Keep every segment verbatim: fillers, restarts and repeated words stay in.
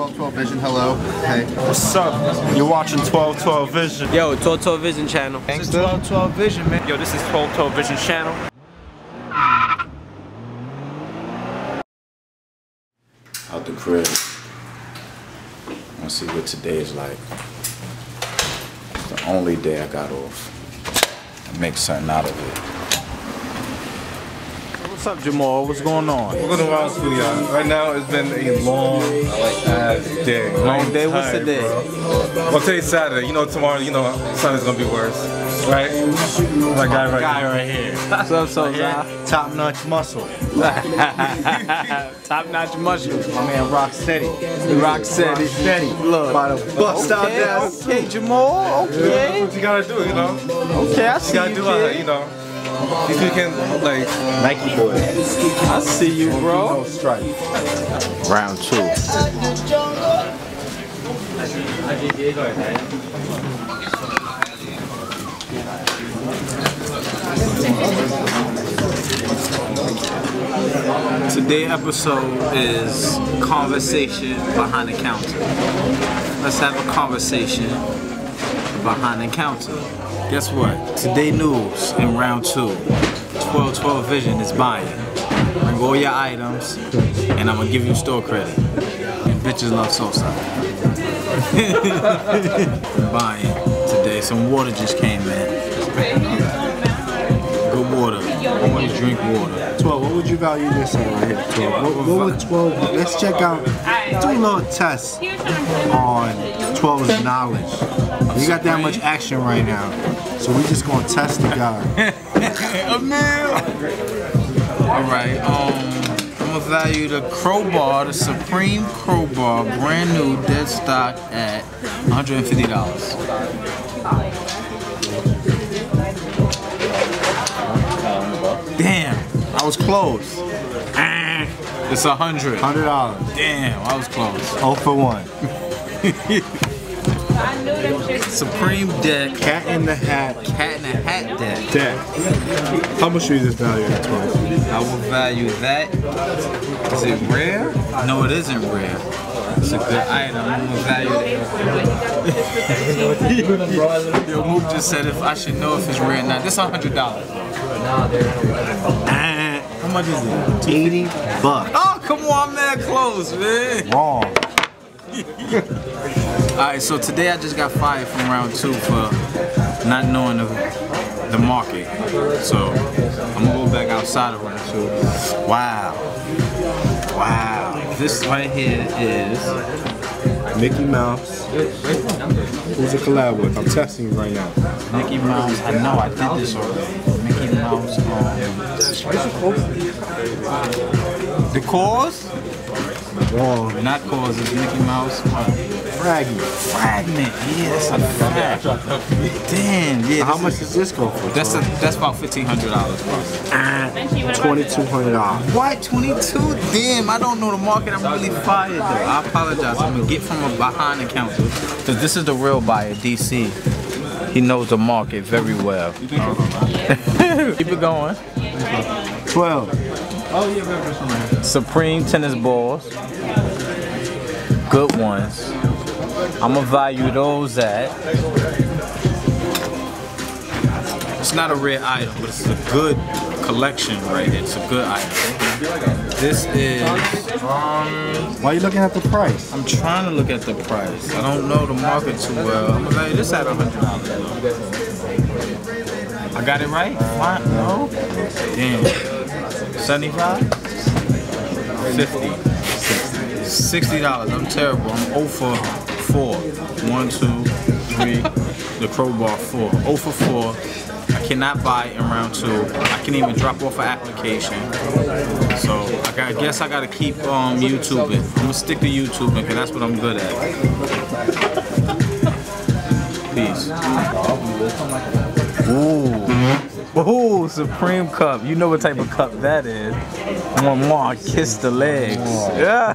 twelve twelve Vision, hello. Hey. What's up? You're watching twelve twelve Vision. Yo, twelve twelve Vision channel. This is twelve twelve Vision, man. Yo, this is twelve twelve Vision channel. Out the crib. I wanna see what today is like. It's the only day I got off. I make something out of it. What's up, Jamal? What's going on? We're going around to y'all. Right now, it's been a long ass day. Long day? What's the day? Well, today's Saturday. You know, tomorrow, you know, Sunday's gonna be worse. Right? My guy right Guy here. right here. What's up, so Top notch muscle. Top notch muscle. My man Rock Steady. Rock steady. Steady. Look. About to bust out Okay, that. okay, Jamal. That's Okay. what you gotta do, you know? Okay, I You see gotta you, do out here, kid. you know? These people can, like, Nike boy. I see you, bro. No stripe. Round two. Today's episode is conversation behind the counter. Let's have a conversation behind the counter. Guess what? Today news in round two. twelve twelve Vision is buying. Bring all your items, and I'm gonna give you store credit. And bitches love salsa. Buying today. Some water just came in. Good water. Always drink water. twelve, what would you value this at right here? twelve. What, what would twelve, let's check out, do a little test on twelve's knowledge. You got that much action right now, so we just gonna test the guy. Alright, um, I'm gonna value the crowbar, the Supreme crowbar, brand new, dead stock at one hundred fifty dollars. Damn, I was close. Ah, it's a hundred. one hundred dollars. Damn, I was close. oh for one. Supreme deck, Cat in the Hat. cat in a hat deck. Deck. How much should this value at twelve? I will value that. Is it rare? No, it isn't rare. It's a good item. I'm gonna value it. Yo, Mook just said if I should know if it's rare or not. This is one hundred dollars. How much is it? eighty bucks. Oh, come on, man, close, man. Wrong. Alright, so today I just got fired from round two for not knowing the, the market. So I'm gonna go back outside of round two. Wow. Wow. This right here is Mickey Mouse. Who's a collab with? I'm testing you right now. Mickey Mouse. I know I did this already. Mickey Mouse. Um, the cause? Wrong. Not cause, it's Mickey Mouse. Fraggy. Fragment. Yeah, that's a fact. Damn. Yeah. How this much is- does this go for? That's a, that's about fifteen hundred dollars. twenty-two hundred dollars. What? twenty-two? Damn, I don't know the market. I'm really fired though. I apologize. I'm gonna get from a behind the counter. Because this is the real buyer, D C. He knows the market very well. Keep it going. twelve. Supreme tennis balls. Good ones. I'm gonna value those at. It's not a rare item, but it's a good collection right here. It's a good item. This is, um, Why are you looking at the price? I'm trying to look at the price. I don't know the market too well. I'm gonna value this at one hundred dollars. I got it right? Fine. No? Damn. seventy-five? fifty. sixty dollars. I'm terrible. I'm zero for four. One, two, three. The crowbar four. zero for four. I cannot buy in round two. I can even drop off an application. So I, got, I guess I gotta keep um, YouTubing. I'm gonna stick to YouTubing because that's what I'm good at. Peace. Ooh. Ooh, Supreme cup. You know what type of cup that is. One more, kiss the legs. Yeah.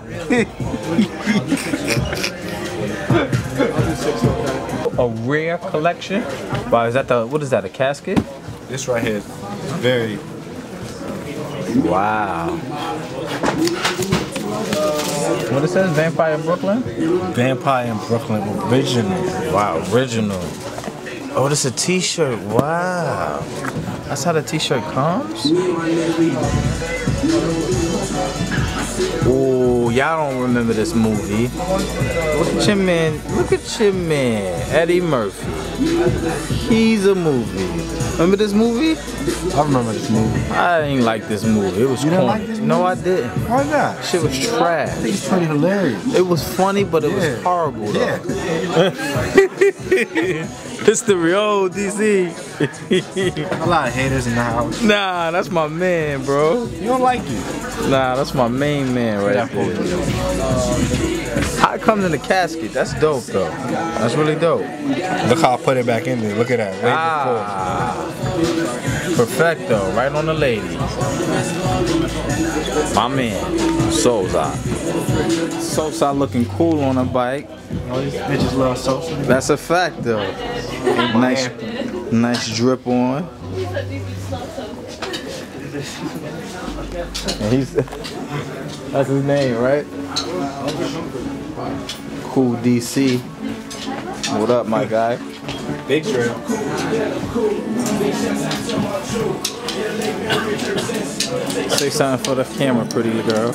A rare collection. Wow, is that the, what is that, a casket? This right here is very. Wow. What it says? Vampire in Brooklyn? Vampire in Brooklyn original. Wow, original. Oh, this is a t-shirt. Wow. That's how the t-shirt comes? Oh, y'all don't remember this movie. Look at your man. Look at your man. Eddie Murphy. He's a movie. Remember this movie? I remember this movie. I didn't like this movie. It was You corny. didn't like this movie? No, I didn't. Why not? Shit was trash. I think it's pretty hilarious. It was funny, but it Yeah. was horrible though. Yeah. It's the real D C. A lot of haters in the house. Nah, that's my man, bro. You don't like it. Nah, that's my main man right there. How it comes in the casket? That's dope though. That's really dope. Look how I put it back in there. Look at that. Way Ah, perfecto, right on the lady. My man, Sosa. Sosa looking cool on a bike. All these bitches love social. That's a fact though. Nice, nice drip on. And he's that's his name, right? Cool D C. What up, my guy? Big trail. Say something for the camera, pretty girl.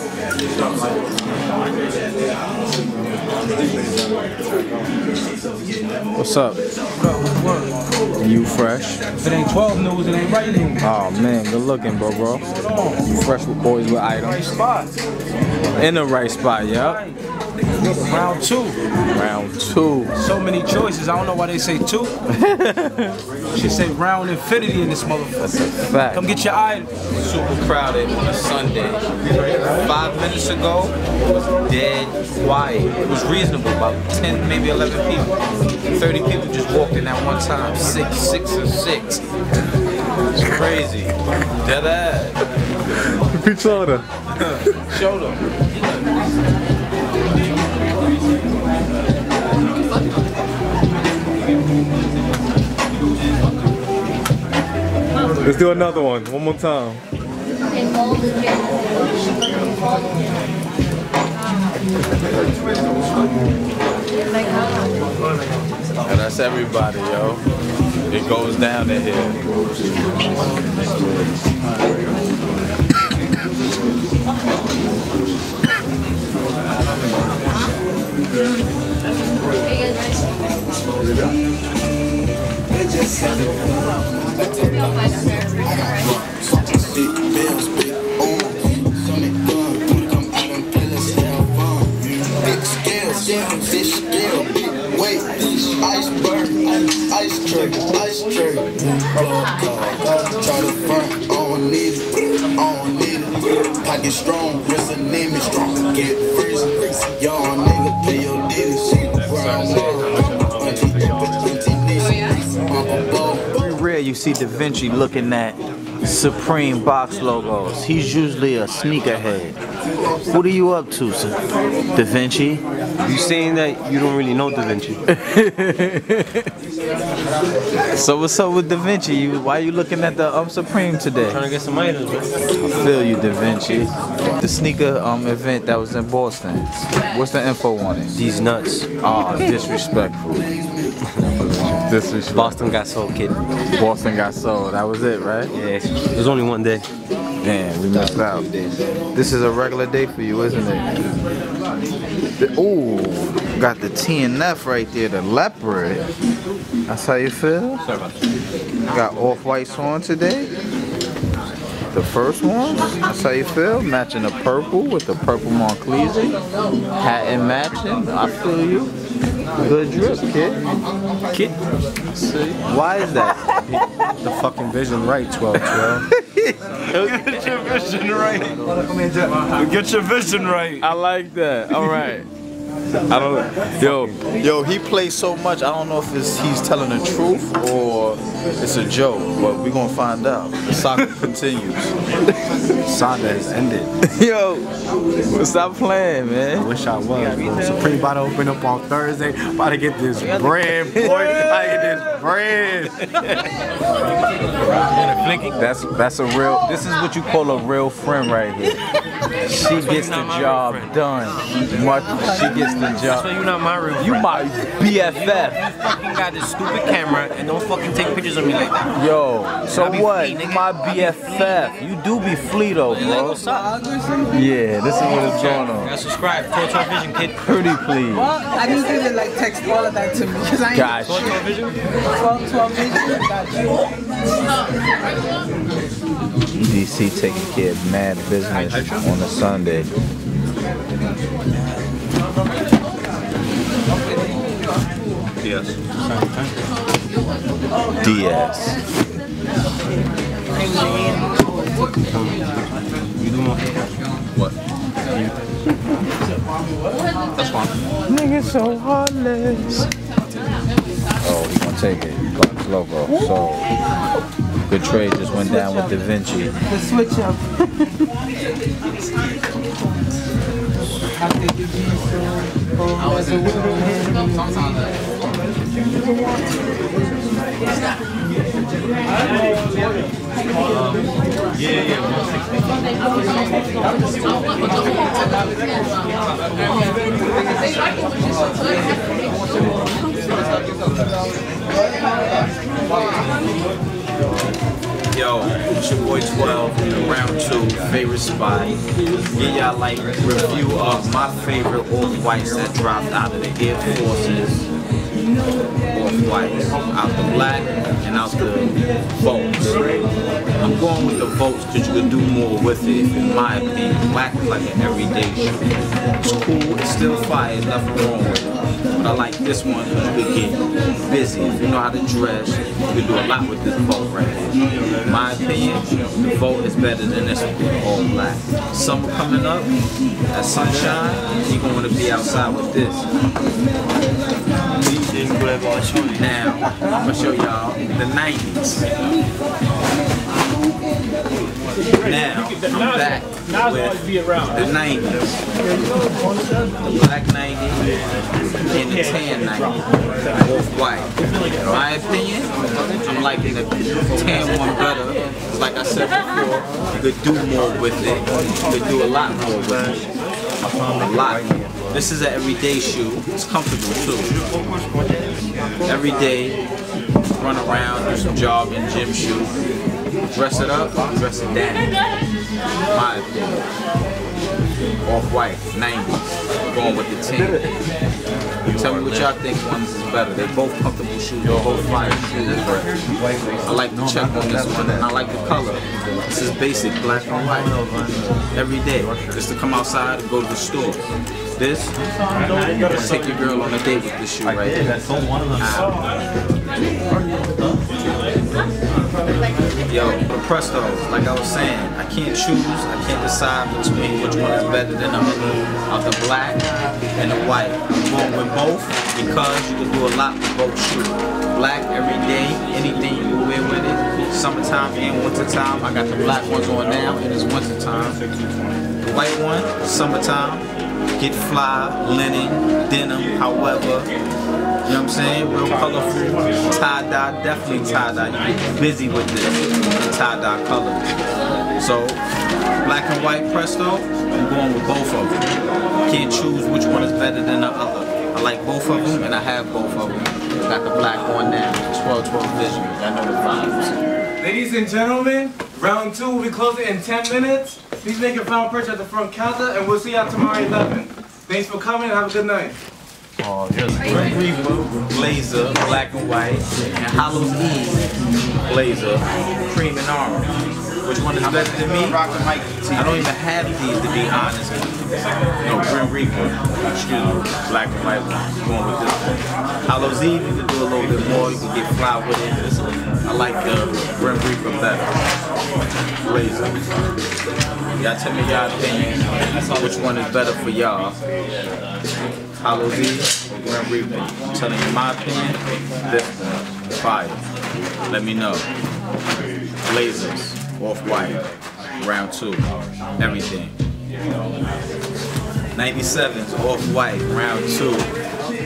What's up? You fresh? If it ain't twelve news, it ain't right news. Oh man, good looking, bro, bro. You fresh with boys with items. Spot. In the right spot, yeah. Round two. Round two. So many choices. I don't know why they say two. Should say round infinity in this motherfucker. That's a fact. Come get your item. Super crowded on a Sunday. Five minutes ago, dead quiet. It was reasonable, about ten, maybe eleven people. thirty people just walked in at one time. Six, six, and six. It's crazy. Dead ass. Big soda. Show them. Let's do another one. One more time. And that's everybody, yo. It goes down to here. Fish scale, big weight, iceberg, ice tray, ice tray. Try to front, I don't need it, I don't need it. Pocket strong, wrist and name is strong. Get freeze, y'all nigga pay your dues. Very rare you see Da Vinci looking at Supreme box logos. He's usually a sneakerhead. What are you up to, sir? Da Vinci? You saying that you don't really know Da Vinci? So what's up with Da Vinci? You, why are you looking at the um, Supreme today? Trying to get some items, man. I feel you, Da Vinci. The sneaker um event that was in Boston. What's the info on it? These nuts. Oh, disrespectful. Disrespectful. Boston got sold, kid. Boston got sold. That was it, right? Yeah, there's only one day. Damn, we missed out. This is a regular day for you, isn't it? Ooh, got the T N F right there, the leopard. That's how you feel? Sorry about that. Got off-whites on today. The first one, that's how you feel? Matching the purple with the purple Monclese. Hat and matching, I feel you. Good drip, kid. Kid. See? Why is that? The fucking vision right, twelve twelve. Get your vision right. Get your vision right. I like that. All right. I don't know. Yo, yo, he plays so much. I don't know if it's, he's telling the truth or it's a joke, but we're gonna find out. The saga continues. Saga has ended. Yo, stop playing, I man. wish I was, bro. Supreme about to open up on Thursday. About to get this bread, boy. About to get this bread. That's that's a real. This is what you call a real friend right here. She gets the job done. Much, she gets the job. So you're not my real friend. You my B F F. You fucking got this stupid camera and don't fucking take pictures of me like that. Yo, so I be what? flea, You nigga. my B F F. You do be flea though, bro. What's up? Yeah, this is what is going on. Gotta subscribe. Total Vision, kid. Pretty please. Well, I need you to like text all of that to me because I ain't Gosh. Total Vision? twelve, twelve vision. Got you. D C taking care of mad business on a Sunday. Yes. D S. You do more. What? That's fine. Nigga so heartless. Oh, we gonna take it. Clark's logo. So, good trade just went down with Da Vinci. The switch up. Yo, it's your boy twelve, round two, favorite spot. Get y'all like review of my favorite Off-Whites that dropped out of the Air Forces. Off-Whites, out the black and out the votes. I'm going with the votes because you can do more with it, in my opinion. Black is like an everyday shoe. It's cool, it's still fire, there's nothing wrong with it. But I like this one because you can get busy. If you know how to dress, you can do a lot with this vote right here. In my opinion, the vote is better than this one, all black. Summer coming up, that sunshine, you're going to want to be outside with this. Now, I'm going to show y'all the nineties. Now, I'm back with the nineties. The black ninety and the tan ninety. Off-White. In my opinion, I'm liking the tan one better. Like I said before, you could do more with it. You could do a lot more with it. A lot more. This is an everyday shoe. It's comfortable too. Every day, run around, do some jogging, gym shoe. Dress it up, dress it down. My opinion. Off-White, nineties. Going with the tan. Tell me what y'all think ones is better. They're both comfortable shoes, they're both fire shoes. I like the check on this one, and I like the color. This is basic, black and white. Every day, just to come outside and go to the store. This, just take your girl on a date with this shoe right here. Yo, the Prestos, like I was saying, I can't choose, I can't decide between which one is better than the other. Out the black and the white. I'm going with both because you can do a lot with both shoes. Black every day, anything you can wear with it. Summertime and wintertime. I got the black ones on now and it's wintertime. The white one, summertime. Get fly, linen, denim, however. You know what I'm saying? Real colorful. Tie-dye, definitely tie-dye. You get busy with this. Tie-dye color. So, black and white Presto, I'm going with both of them. Can't choose which one is better than the other. I like both of them and I have both of them. Got the black on now. twelve twelve Vision. I know the vibes. Ladies and gentlemen, round two will be closing in ten minutes. Please make your final purchase at the front counter and we'll see y'all tomorrow at eleven. Thanks for coming and have a good night. Oh, here's Grim Reaper, blazer, black and white, and Hallows Eve, blazer, cream and orange. Which one is better than me? I don't even have these to be honest. No, Grim Reaper, excuse me, black and white one. Going with this one. Hallows Eve, you can do a little bit more, you can get fly with it. I like the Grim Reaper better. Blazer. Y'all tell me y'all opinion. Which one is better for y'all? Hallows Eve or Grim Reaper? I'm telling you my opinion, this one, fire. Let me know. Blazers, Off-White, round two, everything. ninety-sevens, Off-White, round two. This is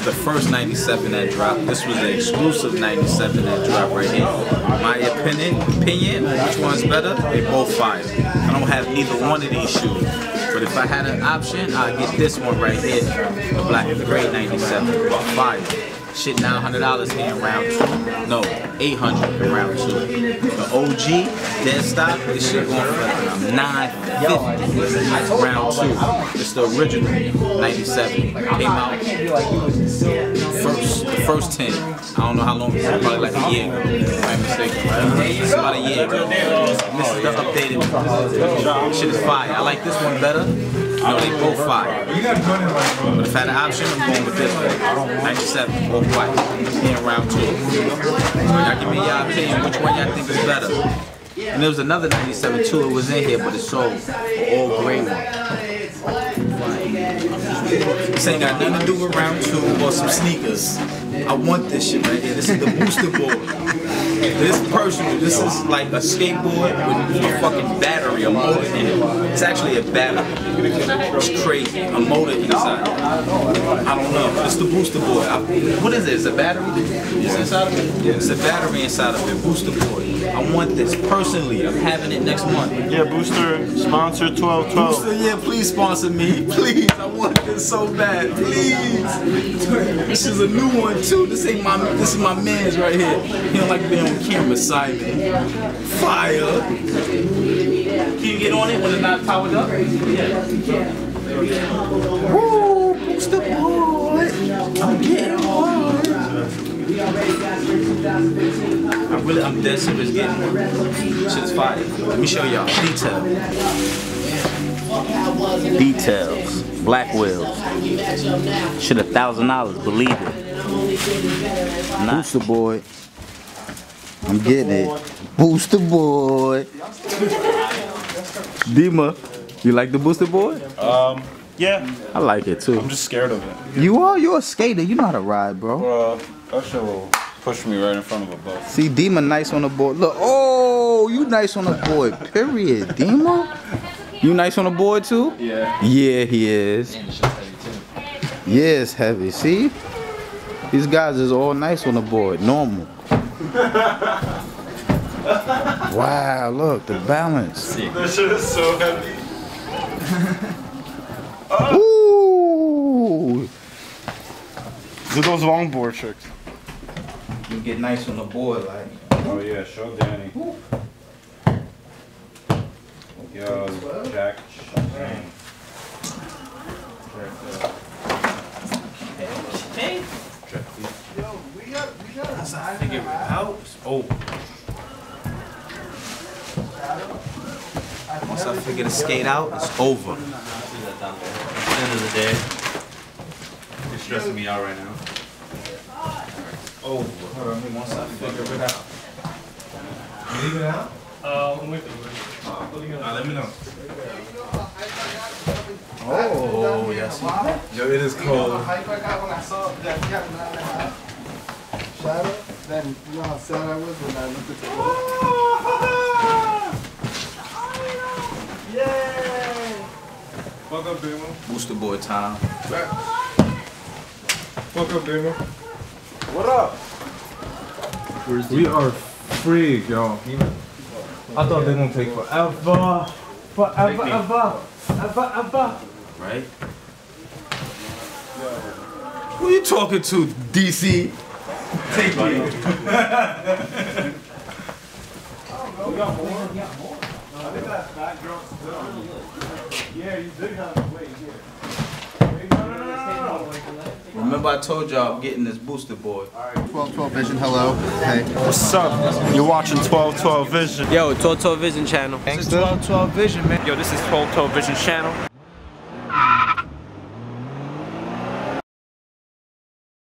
the first ninety-seven that dropped. This was the exclusive ninety-seven that dropped right here. My opinion, opinion, which one's better? They both fire. I don't have neither one of these shoes. But if I had an option, I'd get this one right here, the black and gray ninety-seven. Fire. Shit, nine hundred dollars here in round two. No, eight hundred dollars in round two. The O G, dead stock, this shit going for nine fifty round two. It's the original ninety-seven. Came out first, the first ten. I don't know how long, probably like a year ago. If I'm mistaken. It's about a year ago. This is the updated. Shit is fire. I like this one better. No, they both fire. But if I had an option, I'm going with this one. ninety-seven, both white. In round two. So y'all give me y'all opinion, which one y'all think is better. And there was another ninety-seven too, it was in here, but it's sold. All gray one. This ain't got nothing to do with round two or some sneakers. I want this shit right here. This is the booster board. This personal, this is like a skateboard with a fucking battery, a motor in it. It's actually a battery. It's crazy. A motor inside. I don't know. It's the booster board. I, what is it? It's a battery? It's inside of it? Yeah, it's a battery inside of it. Booster board. I want this personally. I'm having it next month. Yeah, Booster, sponsor twelve twelve. Booster, yeah, please sponsor me. Please. I want this so bad. Please. This is a new one too. This ain't my this is my man's right here. He don't like being on camera, Simon. Fire. Can you get on it when it's not powered up? Yeah. Woo, booster boy. I'm getting one. I really, I'm dead serious getting one. Shit's fire. Let me show y'all. Detail. Details. Black wheels. Shit, a thousand dollars. Believe it. Booster boy. I'm getting it. Booster boy. Dima, you like the booster boy? Um, yeah. I like it too. I'm just scared of it. You are? You're a skater. You know how to ride, bro. Uh, that shit will push me right in front of a bus. See, Dima nice on the board. Look, oh, you nice on the board. Period. Dima, you nice on the board too? Yeah. Yeah, he is. Yeah, it's heavy. See, these guys is all nice on the board. Normal. Wow, look, the balance. This shit is so heavy. Ooh. Do those longboard tricks. You get nice on the board, like. Oh yeah, show Danny. Yo, Jack. Dang. Hey. Yo, we got, we got. Once I figure it out, it's over. Once I figure the skate out, it's over. At the end of the day, you're stressing me out right now. Over. Hold on, once I figure it out. You leave it out? Uh, I'm with you. Uh, let me know. Oh, yes. Yo, it is cold. Shadow, then you know how sad I was when I looked at the Yay! Fuck up, Beamer. Booster boy time. Fuck up, Beamer. What up? We are free, yo. I thought they were gonna take forever. Forever, ever. Ever, ever. Right? Who you talking to, D C? Take me. We got more. I think that's fat girl still. Yeah, you did have to wait here. Remember I told y'all I'm getting this booster board. twelve twelve Vision, hello. Hey. What's up? You're watching twelve twelve Vision. Yo, twelve twelve Vision channel. This is twelve twelve Vision, man. Yo, this is twelve twelve Vision channel.